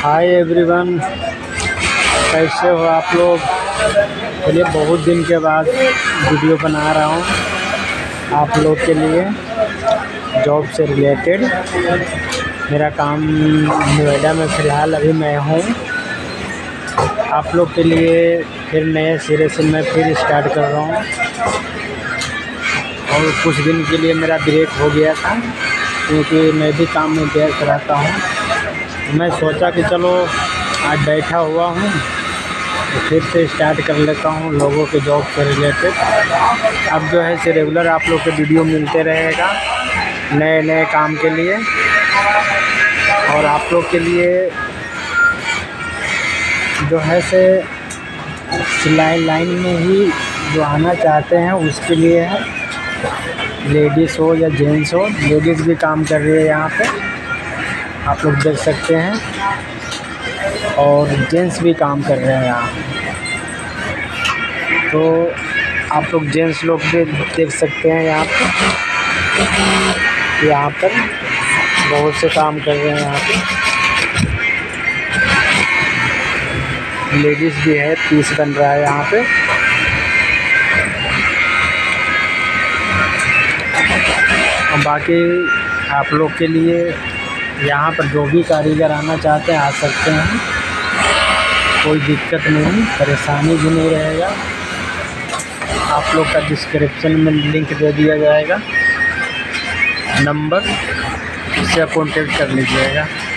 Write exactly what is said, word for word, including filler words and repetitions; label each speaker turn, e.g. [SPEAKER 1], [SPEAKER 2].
[SPEAKER 1] Hi everyone, कैसे हो आप लोग। चलिए बहुत दिन के बाद वीडियो बना रहा हूँ आप लोग के लिए जॉब से रिलेटेड। मेरा काम नोएडा में फ़िलहाल अभी मैं हूँ। आप लोग के लिए फिर नए सिरे से मैं फिर स्टार्ट कर रहा हूँ। और कुछ दिन के लिए मेरा ब्रेक हो गया था क्योंकि मैं भी काम में व्यस्त रहता हूँ। मैं सोचा कि चलो आज बैठा हुआ हूँ तो फिर से स्टार्ट कर लेता हूँ लोगों के जॉब से रिलेटेड। अब जो है से रेगुलर आप लोग के वीडियो मिलते रहेगा नए नए काम के लिए। और आप लोग के लिए जो है से सिलाई लाइन में ही जो आना चाहते हैं उसके लिए है, लेडीज़ हो या जेंट्स हो। लेडीज़ भी काम कर रही है यहाँ पे, आप लोग देख सकते हैं, और जेंट्स भी काम कर रहे हैं यहाँ। तो आप लोग जेंट्स लोग भी देख सकते हैं यहाँ पर यहाँ पर बहुत से काम कर रहे हैं यहाँ पे। लेडीज़ भी है, पीस बन रहा है यहाँ पे। और बाकी आप लोग के लिए यहाँ पर जो भी कारीगर आना चाहते हैं आ सकते हैं, कोई दिक्कत नहीं, परेशानी भी नहीं रहेगा। आप लोग का डिस्क्रिप्शन में लिंक दे दिया जाएगा, नंबर, इससे कॉन्टेक्ट कर लीजिएगा।